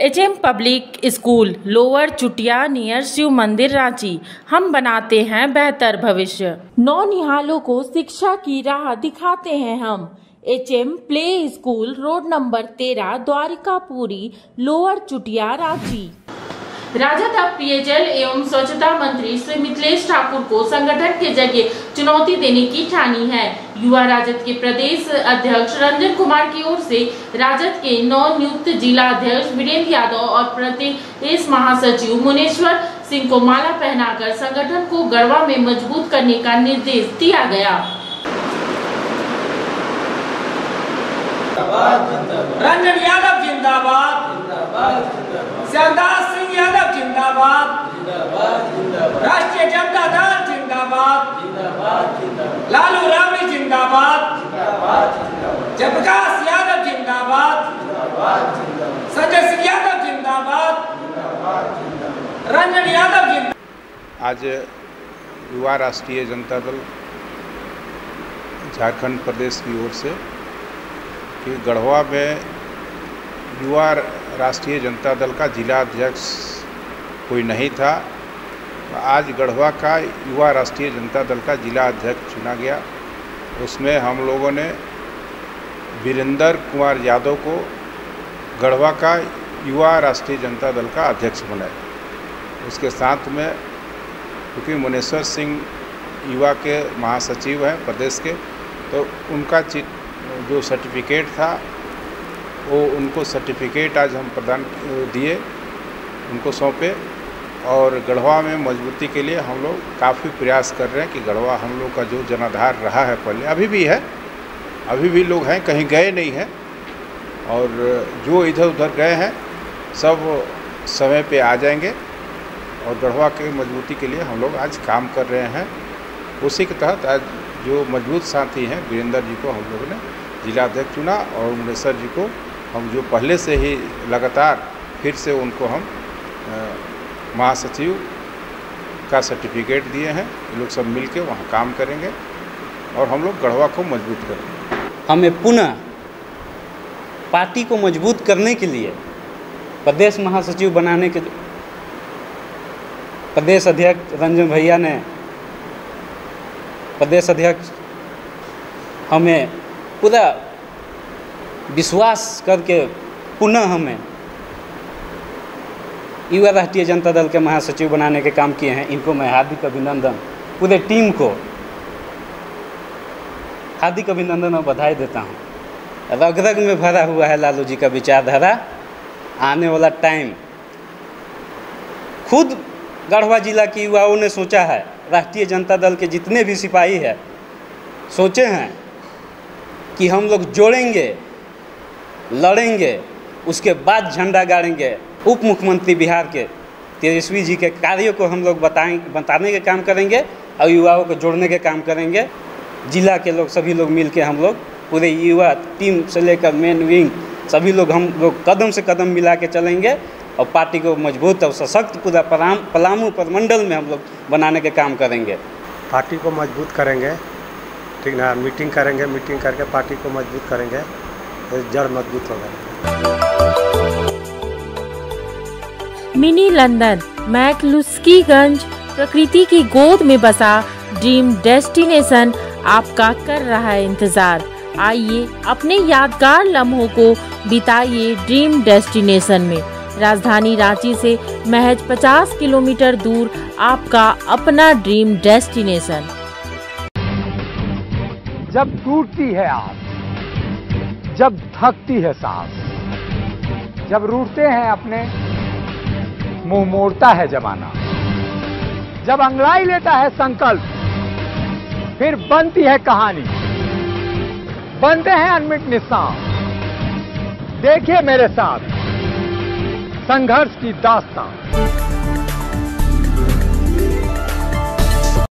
HM public school lower Chutia near Shiv Mandir Ranchi. हम बनाते हैं बेहतर भविष्य। नौनिहालों को शिक्षा की राह दिखाते हैं हम। HM play school road number 13 Dwarikapuri lower Chutia Ranchi. राजद अब पेयजल एवं स्वच्छता मंत्री श्री मिथिलेश ठाकुर को संगठन के जरिए चुनौती देने की ठानी है। युवा राजद के प्रदेश अध्यक्ष रंजन कुमार की ओर से राजद के नवनियुक्त जिला अध्यक्ष वीरेंद्र यादव और प्रदेश महासचिव मुनेश्वर सिंह को माला पहनाकर संगठन को गढ़वा में मजबूत करने का निर्देश दिया गया। रंजन यादव जिंदाबाद, श्यामदास सिंह यादव जिंदाबाद, राष्ट्रीय जनता दल जिंदाबाद, लालू राबड़ी जिंदाबाद, जयप्रकाश यादव जिंदाबाद, संजय सिंह यादव जिंदाबाद, रंजन यादव जिंदाबाद। आज युवा राष्ट्रीय जनता दल झारखंड प्रदेश की ओर से कि गढ़वा में युवा राष्ट्रीय जनता दल का जिला अध्यक्ष कोई नहीं था, आज गढ़वा का युवा राष्ट्रीय जनता दल का जिला अध्यक्ष चुना गया। उसमें हम लोगों ने वीरेंद्र कुमार यादव को गढ़वा का युवा राष्ट्रीय जनता दल का अध्यक्ष बनाया। उसके साथ में क्योंकि मुनेश्वर सिंह युवा के महासचिव हैं प्रदेश के, तो उनका जो सर्टिफिकेट था वो उनको सर्टिफिकेट आज हम प्रदान दिए, उनको सौंपे। और गढ़वा में मजबूती के लिए हम लोग काफ़ी प्रयास कर रहे हैं कि गढ़वा हम लोग का जो जनाधार रहा है पहले, अभी भी है, अभी भी लोग हैं, कहीं गए नहीं हैं। और जो इधर उधर गए हैं सब समय पे आ जाएंगे। और गढ़वा के मजबूती के लिए हम लोग आज काम कर रहे हैं। उसी के तहत आज जो मजबूत साथी हैं वीरेंद्र जी को हम लोगों ने जिला अध्यक्ष चुना और मुनेश्वर जी को हम जो पहले से ही लगातार फिर से उनको हम महासचिव का सर्टिफिकेट दिए हैं। ये लोग सब मिलके वहाँ काम करेंगे और हम लोग गढ़वा को मजबूत करेंगे। हमें पुनः पार्टी को मजबूत करने के लिए प्रदेश महासचिव बनाने के प्रदेश अध्यक्ष रंजन भैया ने प्रदेश अध्यक्ष हमें पूरा विश्वास करके पुनः हमें युवा राष्ट्रीय जनता दल के महासचिव बनाने के काम किए हैं। इनको मैं हार्दिक अभिनंदन, पूरे टीम को हार्दिक अभिनंदन और बधाई देता हूं। रग रग में भरा हुआ है लालू जी का विचारधारा। आने वाला टाइम खुद गढ़वा जिला के युवाओं ने सोचा है, राष्ट्रीय जनता दल के जितने भी सिपाही हैं सोचे हैं कि हम लोग जोड़ेंगे, लड़ेंगे, उसके बाद झंडा गाड़ेंगे। उप मुख्यमंत्री बिहार के तेजस्वी जी के कार्यों को हम लोग बताने के काम करेंगे और युवाओं को जोड़ने के काम करेंगे। जिला के लोग सभी लोग मिलके हम लोग पूरे युवा टीम से लेकर मेन विंग सभी लोग हम लोग कदम से कदम मिला के चलेंगे और पार्टी को मजबूत और सशक्त पूरा पलामू प्रमंडल में हम लोग बनाने के काम करेंगे। पार्टी को मजबूत करेंगे, ठीक ना, मीटिंग करेंगे, मीटिंग करके पार्टी को मजबूत करेंगे, तो जड़ मजबूत होगा। मिनी लंदन मैक्लुस्कीगंज प्रकृति की गोद में बसा ड्रीम डेस्टिनेशन आपका कर रहा है इंतजार। आइए अपने यादगार लम्हों को बिताइए ड्रीम डेस्टिनेशन में। राजधानी रांची से महज 50 किलोमीटर दूर आपका अपना ड्रीम डेस्टिनेशन। जब टूटती है आस, जब थकती है सांस, जब रूठते हैं अपने, मुंह मोड़ता है जमाना, जब अंगड़ाई लेता है संकल्प, फिर बनती है कहानी, बनते हैं अनमिट निशान। देखिए मेरे साथ संघर्ष की दास्तान।